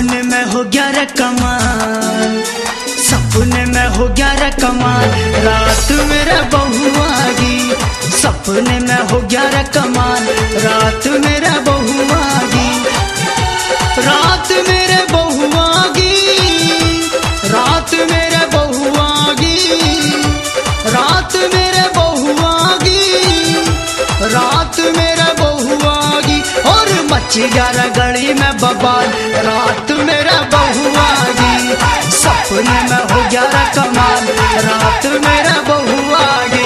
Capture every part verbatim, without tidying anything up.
सपने में हो गया रे कमाल, सपने में हो गया रे कमाल, रात मेरे बहू आगी। सपने में हो गया रे कमाल, रात मेरे बहू आगी, रात मेरे बहू आगी, रात मेरे बहू आगी, रात मेरे बहू आगी, रात मेरे बहू आगी। और मची ग्यारह गली में बवाल, रात मेरा बहू आगी। सपने में हो गया रे कमाल, रात मेरा बहू आगी।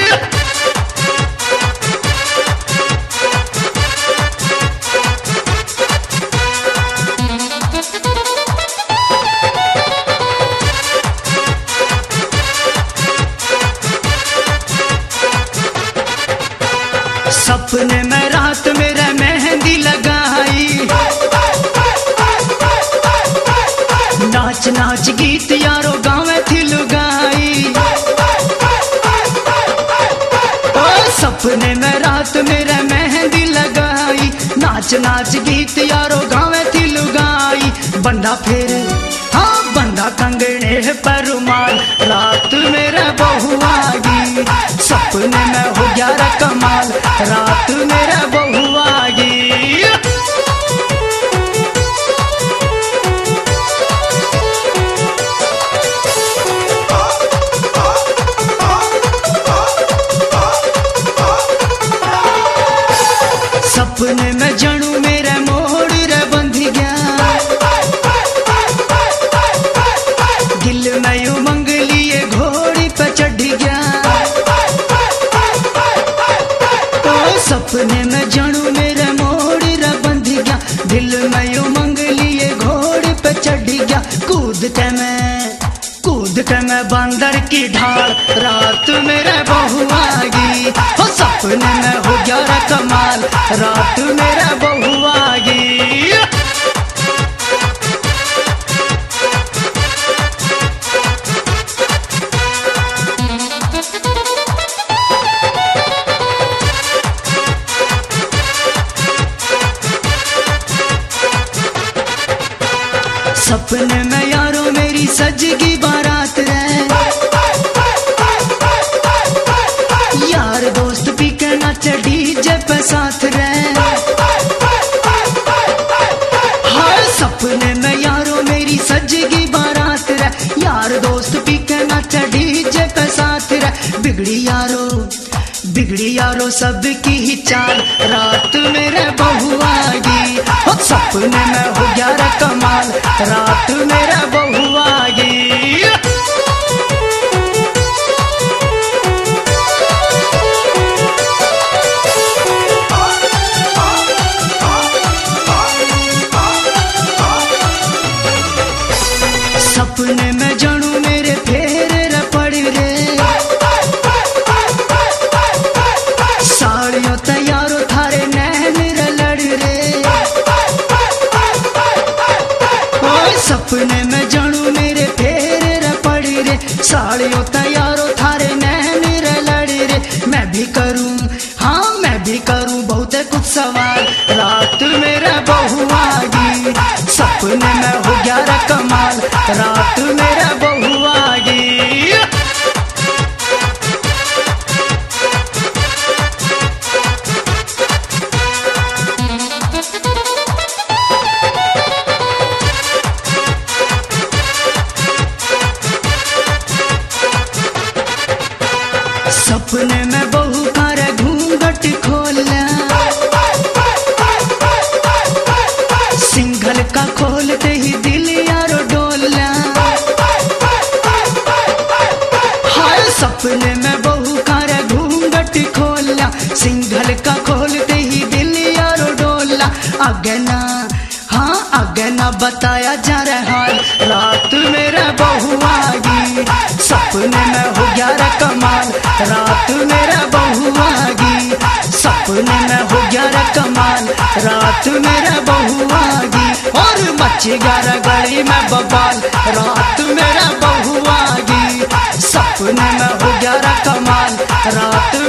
सपने में रात मेरा मेहंदी लगाई, नाच नाच गीत यारो गावे थी लुगाई। ओ सपने में रात मेरा मेहंदी लगाई, नाच नाच गीत यारो गावे थी लुगाई। बंदा फिर हाँ बंदा कंगने पर रुमाल, रात मेरा बहू आगी। सपने में हो गया रे कमाल, रात मेरा बहू आगी। सपने में जनू मेरे मोड़ रे बंध गया, दिल में उमंग लिए घोड़ी पे चढ़ गया। तो सपने में जनू मेरे मोड़ रे बंध गया, दिल में उमंग लिए घोड़ी पे चढ़ गया। कूद के मैं कूद के मैं बंदर की ढाल, रात मेरे बहू आगी। हो सपने में हो गया रे कमाल, रात मेरा बहू आगी। सपने में यारो मेरी सजगी बारात रे, यार दोस्त पी के नाचे डीजे पे साथ रे। हर सपने में यारो मेरी सजगी बारात रे, यार दोस्त पी के नाचे डीजे पे साथ रे। बिगड़ी यारो बिगड़ी यारो सबकी ही चाल, रात मेरे बहू आगी। हो सपने में हो गया रे कमाल, रात मेरा बहू आगी। सपने में जनू मेरे फेर रे पड़ रे, साड़ियों तैयारो थारे नैन रे लड़ रे। ओ सपने में जनू मेरे फेर रे पड़ रे, साड़ियों तैयारो थारे नैन रे लड़ रे। मैं भी करूं हाँ मैं भी करूं बहुत कुछ सवाल, रात मेरा बहू आगी। सपने में हो गया रे कमाल, रात मेरा बहू आगी। सपने में बहू का रे घूंघट खोला, सिंघल का खोलते ही दिल यारो डोला। हर सपने में बहू का रे घूंघट खोला, सिंघल का खोलते ही दिल यारो डोला। आगे ना हाँ आगे ना बताया जा रहा हाल, रात मेरा बहू आगी। सपने में हो गया रे कमाल, रात मेरा बहू आगी। सपने में हो गया रे कमाल, रात मेरा बहू आगी। और मच गया रे गली में बवाल, रात मेरा बहू आगी। सपने में हो गया रे कमाल, रात